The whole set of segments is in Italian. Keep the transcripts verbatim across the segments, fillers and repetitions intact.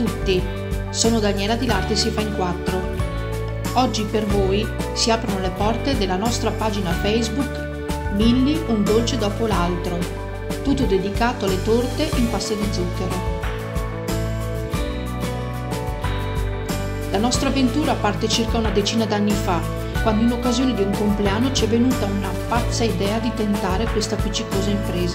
tutti, sono Daniela di L'Arte si fa in quattro. Oggi per voi si aprono le porte della nostra pagina Facebook Milli un dolce dopo l'altro, tutto dedicato alle torte in pasta di zucchero. La nostra avventura parte circa una decina d'anni fa, quando in occasione di un compleanno ci è venuta una pazza idea di tentare questa appiccicosa impresa.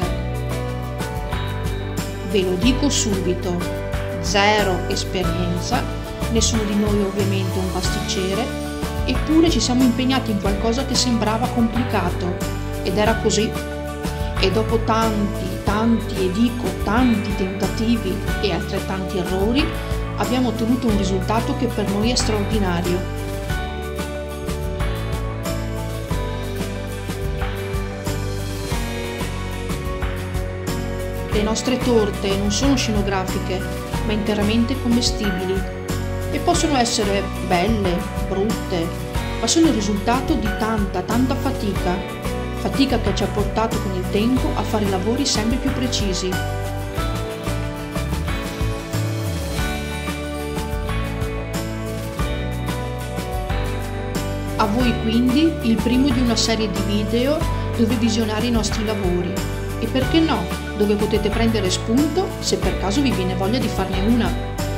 Ve lo dico subito, zero esperienza, nessuno di noi ovviamente un pasticcere, eppure ci siamo impegnati in qualcosa che sembrava complicato, ed era così. E dopo tanti, tanti e dico tanti tentativi e altrettanti errori, abbiamo ottenuto un risultato che per noi è straordinario. Le nostre torte non sono scenografiche, ma interamente commestibili e possono essere belle, brutte, ma sono il risultato di tanta, tanta fatica, fatica che ci ha portato con il tempo a fare lavori sempre più precisi. A voi quindi il primo di una serie di video dove visionare i nostri lavori e perché no, dove potete prendere spunto se per caso vi viene voglia di farne una.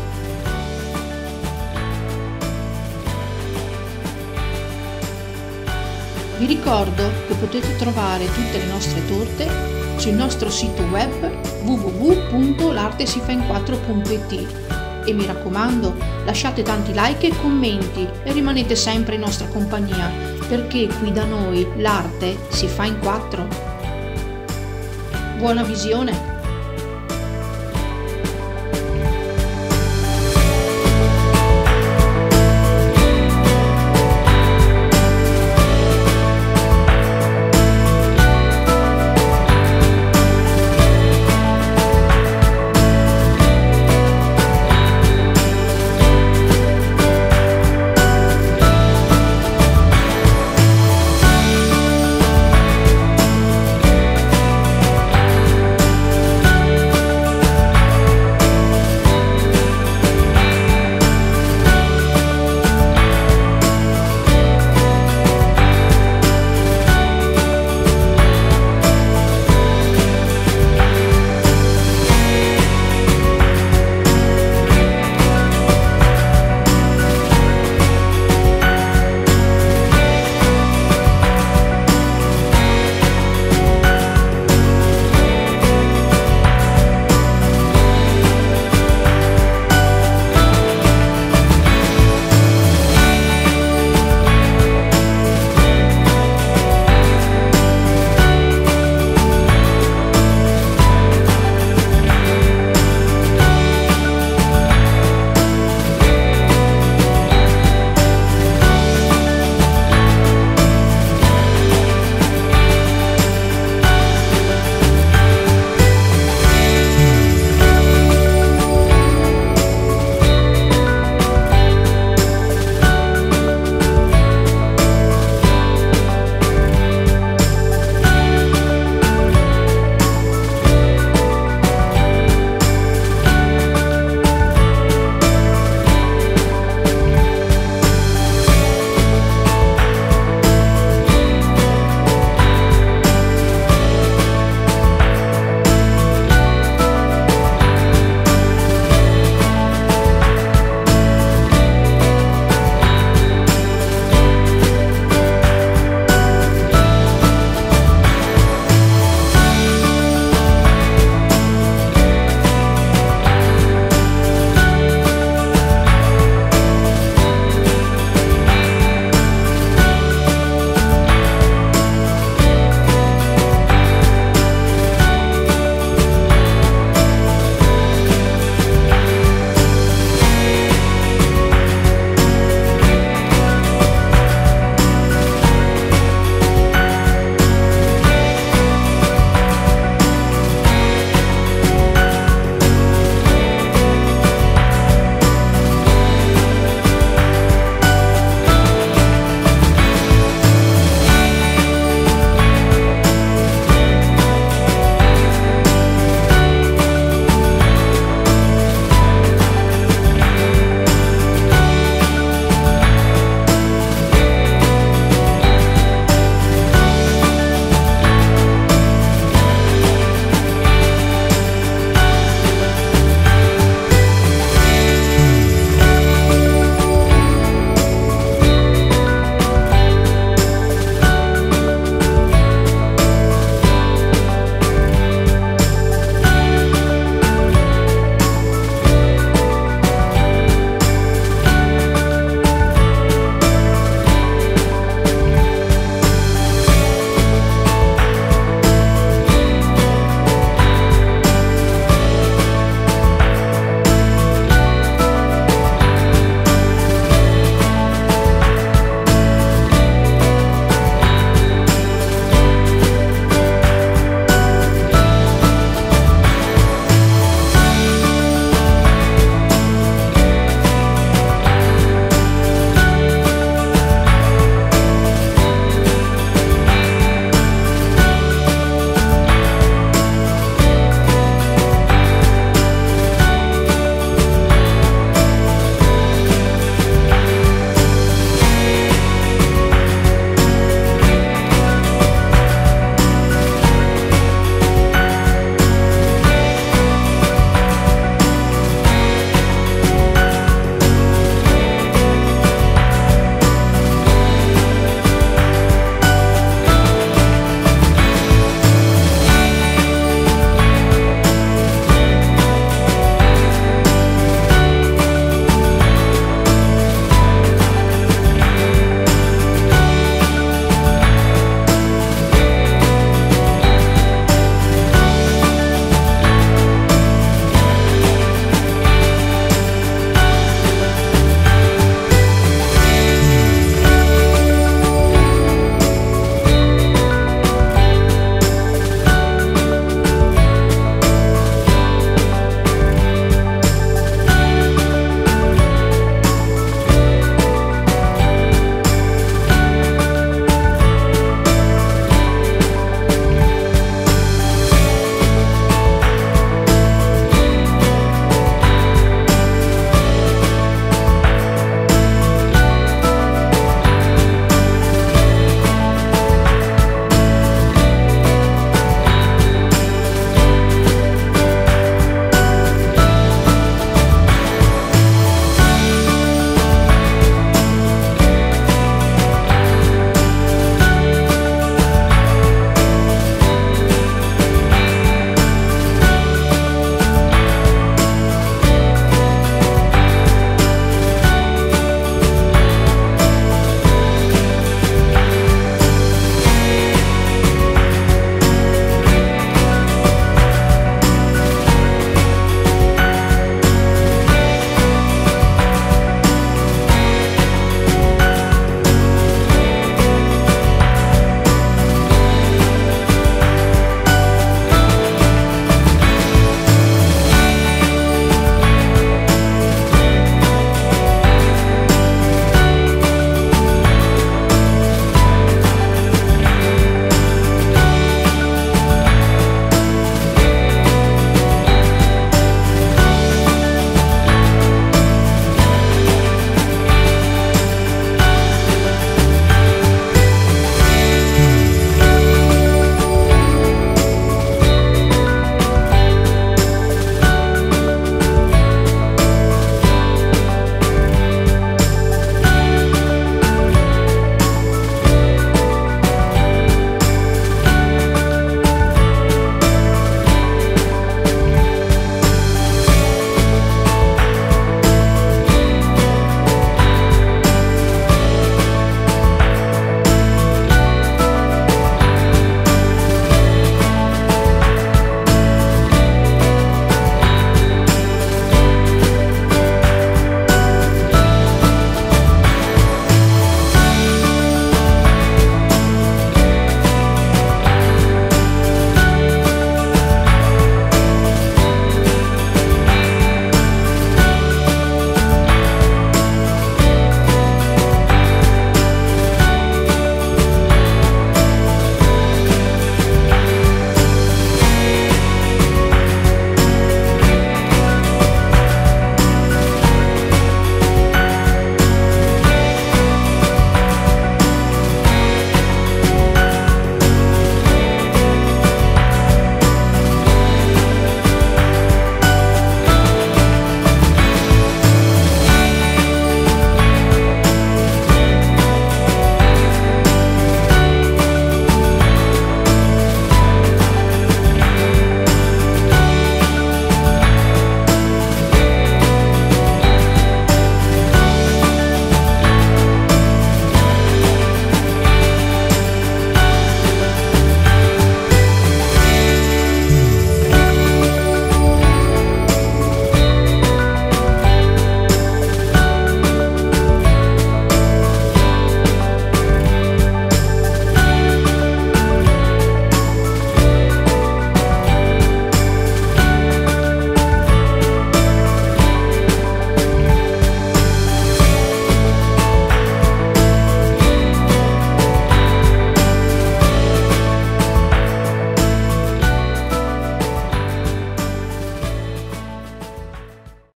Vi ricordo che potete trovare tutte le nostre torte sul nostro sito web w w w punto l'artesifain4 punto it e mi raccomando, lasciate tanti like e commenti e rimanete sempre in nostra compagnia, perché qui da noi l'arte si fa in quattro. Buona visione!